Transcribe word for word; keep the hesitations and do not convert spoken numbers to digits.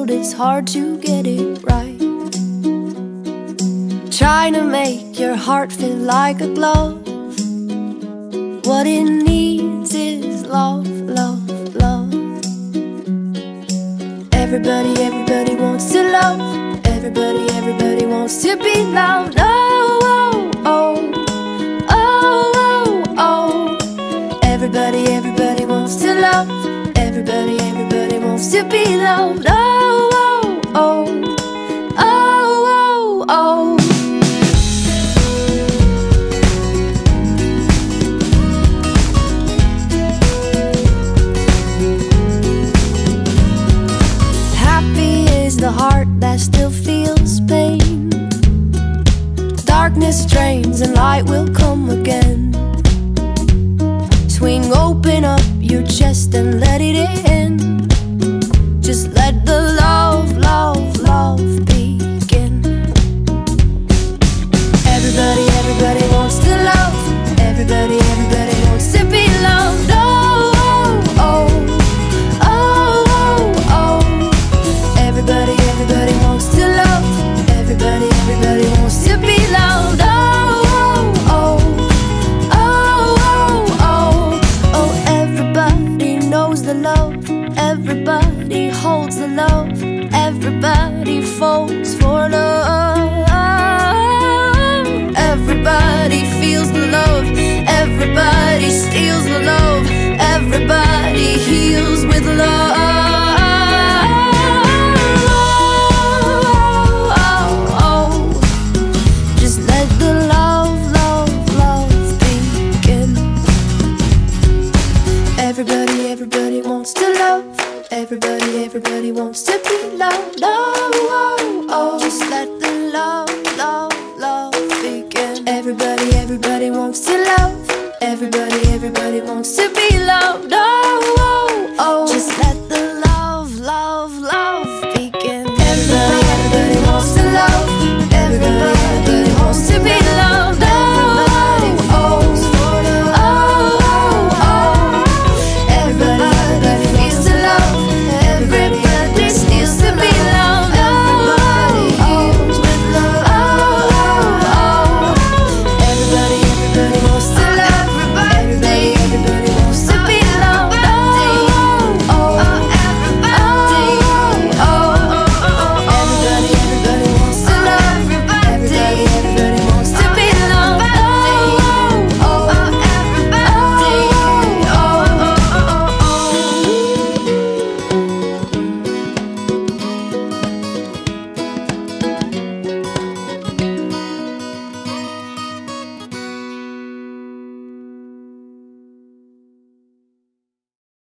but it's hard to get it right. Trying to make your heart feel like a glove. What it needs is love, love, love. Everybody, everybody wants to love. Everybody, everybody wants to be loved. Oh, oh, oh, oh, oh, oh. Everybody, everybody wants to love. Everybody, everybody wants to be loved. Oh, oh, oh, oh, oh, oh. The heart that still feels pain. Darkness drains and light will come again. Swing open up your chest and let it in. Just let the love, love, love begin. Everybody, everybody wants to love. Everybody, everybody wants to be loved. Oh, oh, oh. Everybody, everybody wants to love. Everybody, everybody wants to be loved. Oh, oh, oh, oh, oh, oh, oh. Everybody knows the love. Everybody holds the love. Everybody falls for love. Everybody feels the love. Everybody steals the love. Everybody heals with love. Everybody, everybody wants to love. Everybody, everybody wants to be loved. Oh, oh, oh. Just let the love, love, love begin. Everybody, everybody wants to love. Everybody, everybody wants to be loved. Oh,